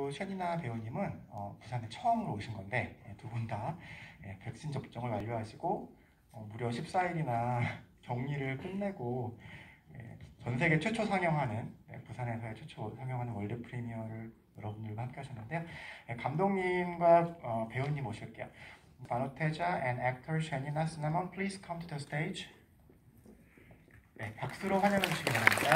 그리고 션이나 배우님은 부산에 처음으로 오신 건데 두 분 다 백신 접종을 완료하시고 무려 14일이나 격리를 끝내고 전 세계 최초 상영하는 부산에서의 최초 상영하는 월드 프리미어를 여러분들과 함께 하셨는데요. 감독님과 배우님 모실게요. 바노테자 and actor 션이나 시나몬, please come to the stage. 네, 박수로 환영해 주시기 바랍니다.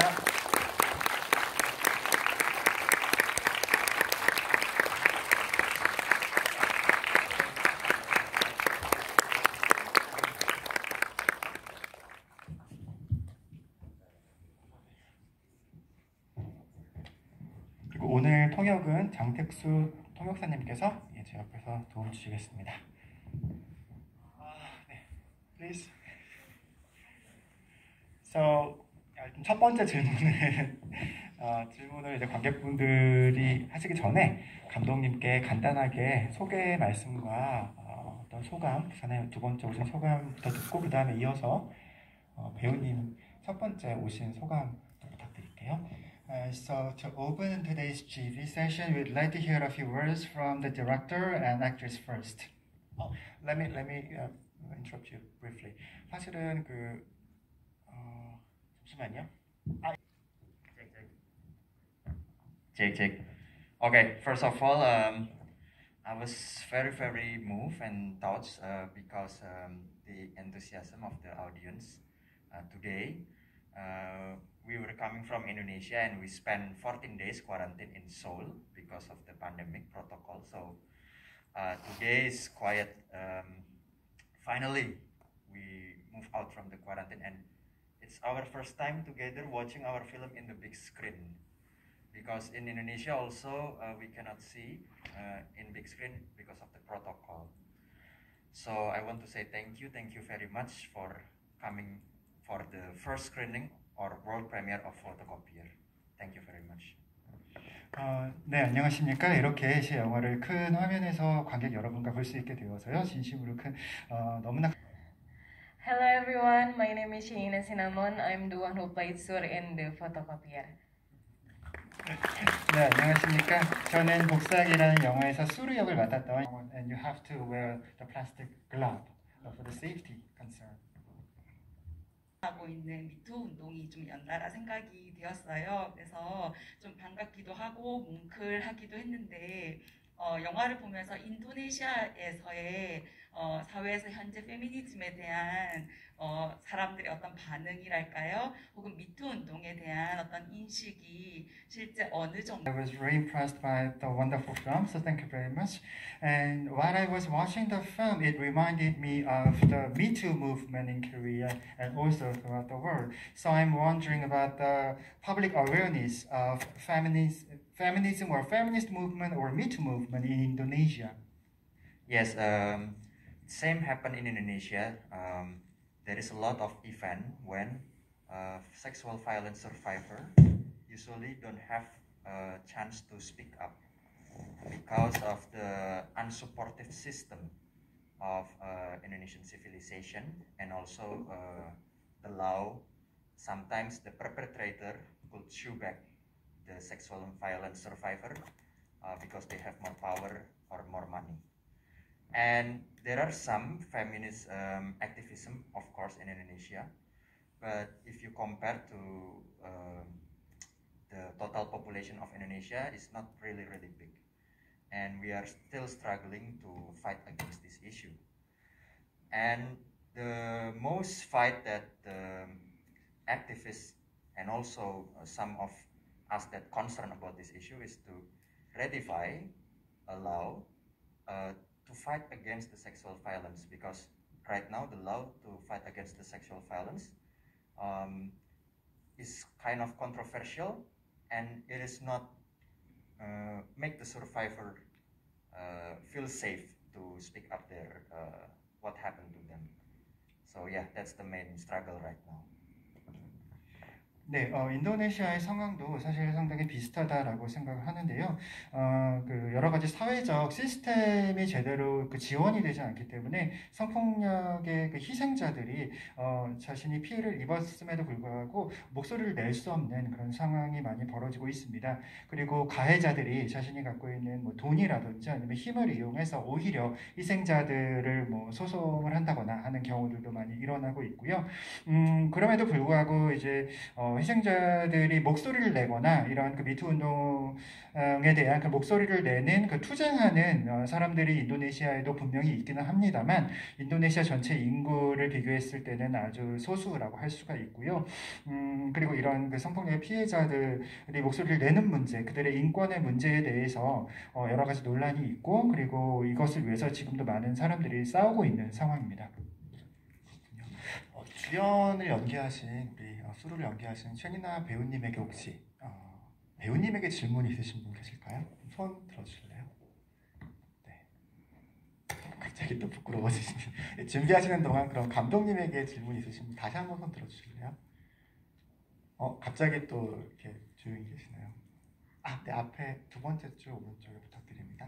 그리고 오늘 통역은 장택수 통역사님께서 제 옆에서 도움 주시겠습니다. 네, please. So, 첫 번째 질문을 질문을 이제 관객분들이 하시기 전에 감독님께 간단하게 소개 말씀과 어떤 소감, 부산에 두 번째 오신 소감부터 듣고 그 다음에 이어서 배우님 첫 번째 오신 소감 부탁드릴게요. So to open today's GV session, we'd like to hear a few words from the director and actress first. Let me interrupt you briefly. 사실은 잠시만요. Check. Okay, first of all, I was very moved and touched because the enthusiasm of the audience today. We were coming from Indonesia and we spent 14 days quarantine in Seoul because of the pandemic protocol. So today is quite, finally we move out from the quarantine and it's our first time together watching our film in the big screen. Because in Indonesia also we cannot see in big screen because of the protocol. So I want to say thank you very much for coming for the first screening or world premiere of Photocopier. Thank you very much. 네, 안녕하십니까. 이렇게 제 영화를 큰 화면에서 관객 여러분과 볼 수 있게 되어서요. 진심으로 너무나 Hello everyone, my name is Shanina Cinnamon. I'm the one who played Sur in the Photocopier. 네, 안녕하십니까. 저는 복사기라는 영화에서 수르 역을 맡았던 and you have to wear the plastic glove for the safety concern. 하고 있는 미투 운동이 좀 연달아 생각이 되었어요. 그래서 좀 반갑기도 하고 뭉클하기도 했는데 영화를 보면서 인도네시아에서의 사회에서 현재 페미니즘에 대한 사람들의 어떤 반응이랄까요? 혹은 미투 운동에 대한 어떤 인식이 실제 어느 정도 I was very impressed by the wonderful film, so thank you very much. And while I was watching the film, it reminded me of the Me Too movement in Korea and also throughout the world. So I'm wondering about the public awareness of feminism or feminist movement or Me Too movement in Indonesia. Yes, same happened in Indonesia. There is a lot of event when sexual violence survivor usually don't have a chance to speak up because of the unsupportive system of Indonesian civilization and also the law. Sometimes the perpetrator could sue back the sexual violence survivor because they have more power or more money. And there are some feminist activism, of course, in Indonesia, but if you compare to the total population of Indonesia, it's not really big, and we are still struggling to fight against this issue. And the most fight that the activists and also some of us that concerned about this issue is to ratify a law to fight against the sexual violence, because right now the law to fight against the sexual violence is kind of controversial, and it is not make the survivor feel safe to speak up their what happened to them. So yeah, that's the main struggle right now. 네, 인도네시아의 상황도 사실 상당히 비슷하다라고 생각을 하는데요. 그 여러 가지 사회적 시스템이 제대로 그 지원이 되지 않기 때문에 성폭력의 그 희생자들이 자신이 피해를 입었음에도 불구하고 목소리를 낼 수 없는 그런 상황이 많이 벌어지고 있습니다. 그리고 가해자들이 자신이 갖고 있는 뭐 돈이라든지 아니면 힘을 이용해서 오히려 희생자들을 뭐 소송을 한다거나 하는 경우들도 많이 일어나고 있고요. 그럼에도 불구하고 이제 희생자들이 목소리를 내거나 이런 그 미투 운동에 대한 그 목소리를 내는 그 투쟁하는 사람들이 인도네시아에도 분명히 있기는 합니다만 인도네시아 전체 인구를 비교했을 때는 아주 소수라고 할 수가 있고요. 그리고 이런 그 성폭력 피해자들이 목소리를 내는 문제, 그들의 인권의 문제에 대해서 여러 가지 논란이 있고 그리고 이것을 위해서 지금도 많은 사람들이 싸우고 있는 상황입니다. 주연을 연기하신 우리 수루를 연기하신 최니나 배우님에게 혹시 배우님에게 질문이 있으신 분 계실까요? 손 들어주실래요? 네. 갑자기 또 부끄러워지시네. 준비하시는 동안 그럼 감독님에게 질문 있으신 분 다시 한번 손 들어주실래요? 갑자기 또 이렇게 조용히 계시나요? 네, 앞에 두 번째 줄 오른쪽에 부탁드립니다.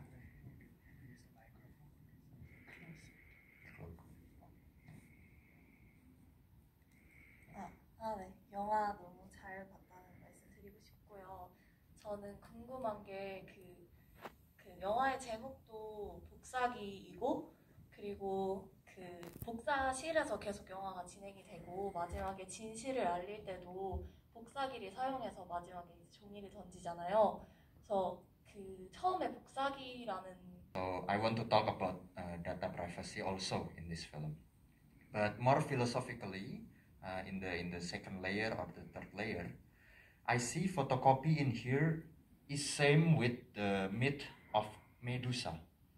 네. 영화 너무 잘 봤다는 말씀 드리고 싶고요. 저는 궁금한 게 그 영화의 제목도 복사기이고 그리고 그 복사실에서 계속 영화가 진행이 되고 마지막에 진실을 알릴 때도 복사기를 사용해서 마지막에 종이를 던지잖아요. 그래서 그 처음에 복사기라는 So I want to talk about data privacy also in this film, but more philosophically. In the second layer or the third layer, I see photocopy in here is same with the myth of Medusa.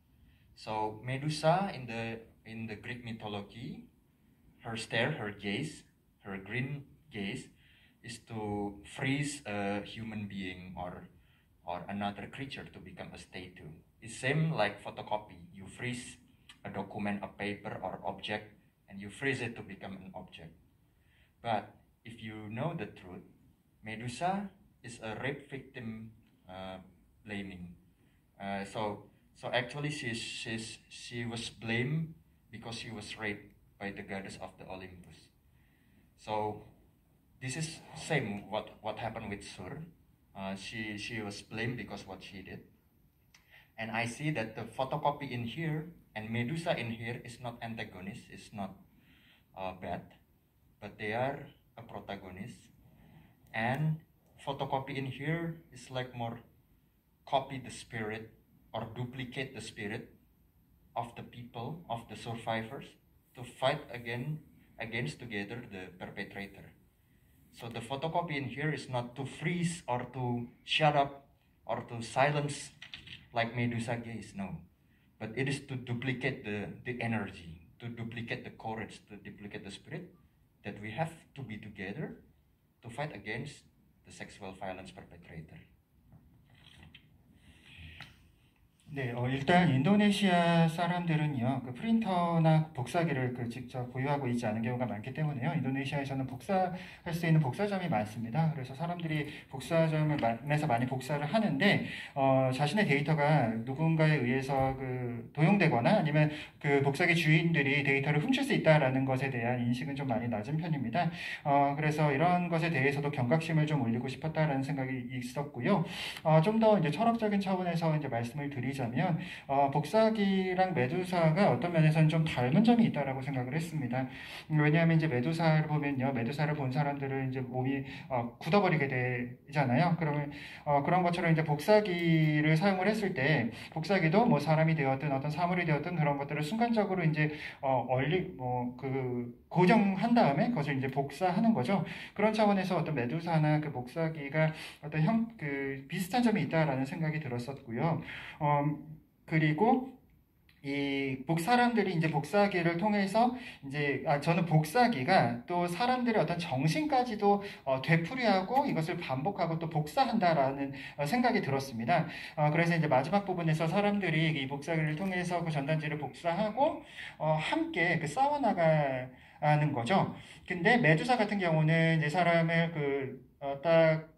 So Medusa in the Greek mythology, her stare, her gaze, her green gaze, is to freeze a human being or another creature to become a statue. It's same like photocopy. You freeze a document, a paper or object, and you freeze it to become an object. But if you know the truth, Medusa is a rape victim blaming. So actually she was blamed because she was raped by the goddess of the Olympus. So this is same what happened with Sur. She was blamed because what she did. And I see that the photocopy in here and Medusa in here is not antagonist, it's not bad. But they are a protagonist, and photocopy in here is like more copy the spirit or duplicate the spirit of the people, of the survivors, to fight against together the perpetrator. So the photocopy in here is not to freeze or to shut up or to silence like Medusa gaze, no. But it is to duplicate the energy, to duplicate the courage, to duplicate the spirit, that we have to be together to fight against the sexual violence perpetrator. 네, 일단 인도네시아 사람들은요, 그 프린터나 복사기를 직접 보유하고 있지 않은 경우가 많기 때문에요. 인도네시아에서는 복사할 수 있는 복사점이 많습니다. 그래서 사람들이 복사점에서 많이 복사를 하는데, 자신의 데이터가 누군가에 의해서 도용되거나 아니면 그 복사기 주인들이 데이터를 훔칠 수 있다라는 것에 대한 인식은 좀 많이 낮은 편입니다. 그래서 이런 것에 대해서도 경각심을 좀 올리고 싶었다라는 생각이 있었고요. 좀 더 이제 철학적인 차원에서 이제 말씀을 드리자면, 복사기랑 메두사가 어떤 면에서는 좀 닮은 점이 있다라고 생각을 했습니다. 왜냐하면 이제 메두사를 보면요, 메두사를 본 사람들은 이제 몸이 굳어버리게 되잖아요. 그러면 그런 것처럼 이제 복사기를 사용을 했을 때, 복사기도 뭐 사람이 되었든 어떤 사물이 되었든 그런 것들을 순간적으로 이제 고정한 다음에 그것을 이제 복사하는 거죠. 그런 차원에서 어떤 메두사나 그 복사기가 어떤 비슷한 점이 있다라는 생각이 들었었고요. 그리고 사람들이 이제 복사기를 통해서 이제 저는 복사기가 또 사람들의 어떤 정신까지도 되풀이하고 이것을 반복하고 또 복사한다라는 생각이 들었습니다. 그래서 이제 마지막 부분에서 사람들이 이 복사기를 통해서 그 전단지를 복사하고 함께 싸워나가는 거죠. 근데 메두사 같은 경우는 이제 사람을 딱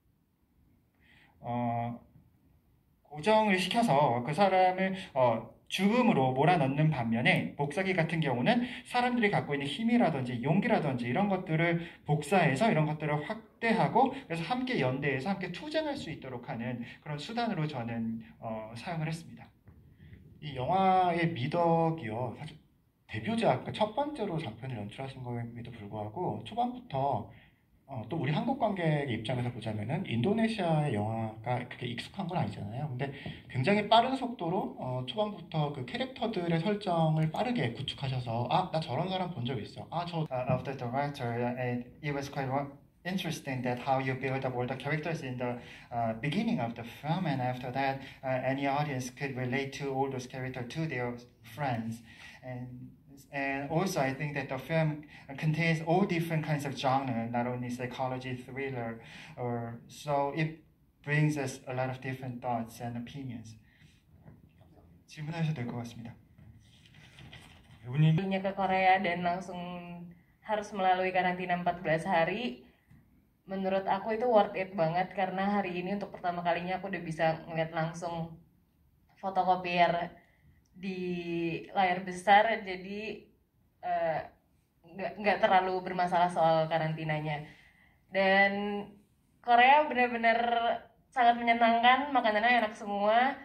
고정을 시켜서 그 사람을 죽음으로 몰아넣는 반면에 복사기 같은 경우는 사람들이 갖고 있는 힘이라든지 용기라든지 이런 것들을 복사해서 이런 것들을 확대하고 그래서 함께 연대해서 함께 투쟁할 수 있도록 하는 그런 수단으로 저는 사용을 했습니다. 이 영화의 미덕이요. 사실 데뷔작, 그러니까 첫 번째로 장편을 연출하신 거에도 불구하고 초반부터 또 우리 한국 관객의 입장에서 보자면은 인도네시아의 영화가 그렇게 익숙한 건 아니잖아요. 근데 굉장히 빠른 속도로 초반부터 그 캐릭터들의 설정을 빠르게 구축하셔서 나 저런 사람 본 적 있어. Of the director, it was quite interesting that how you build up all the characters in the beginning of the film, and after that, any audience could relate to all those characters to their friends, and also I think that the film contains all different kinds of genre, not only psychology, thriller, or so it brings us a lot of different thoughts and opinions. 질문하셔도 될 것 같습니다. Perginya ke Korea dan langsung harus melalui karantina 14 hari. Menurut aku itu worth it banget karena hari ini untuk pertama kalinya aku udah bisa ngeliat langsung fotokopier di layar besar, jadi nggak terlalu bermasalah soal karantinanya. Dan Korea benar-benar sangat menyenangkan, makanannya enak semua.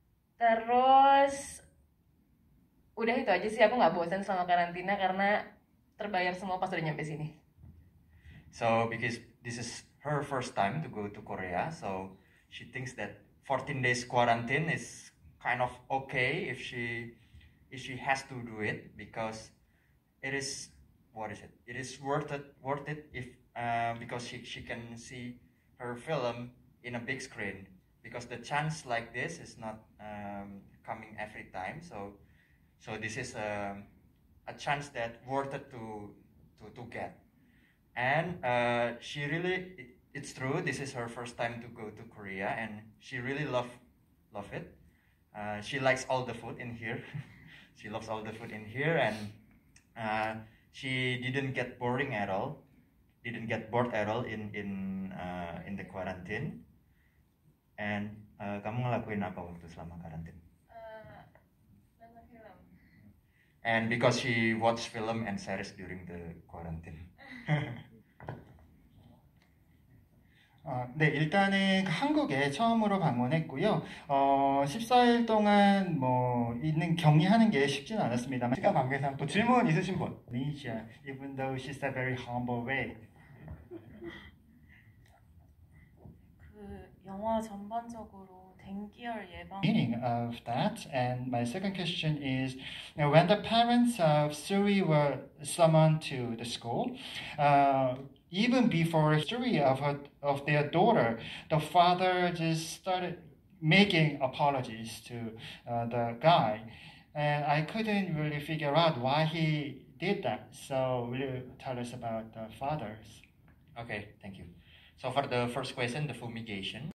Terus udah itu aja sih, aku nggak bosan selama karantina karena terbayar semua pas udah nyampe sini. So because this is her first time to go to Korea, so she thinks that 14 days quarantine is kind of okay if she has to do it, because it is it is worth it if because she can see her film in a big screen, because the chance like this is not coming every time, so this is a chance that worth it to get. And she really, it's true, this is her first time to go to Korea, and she really love it. She likes all the food in here. She loves all the food in here, and she didn't get boring at all. Didn't get bored at all in the quarantine. And kamu ngelakuin apa waktu selama karantin? Nonton film. And because she watched film and series during the quarantine. 네, 일단은 한국에 처음으로 방문했고요. 14일 동안 있는 격리하는 게 쉽지는 않았습니다만 시간 관계상 또 질문 있으신 분? Alicia, even though she's a very humble way. 그 영화 전반적으로 댕기열 예방 Meaning of that, and my second question is, when the parents of Suri were summoned to the school, even before history of their daughter, the father just started making apologies to the guy, and I couldn't really figure out why he did that. So will you tell us about the fathers? Okay, thank you. So for the first question, the fumigation.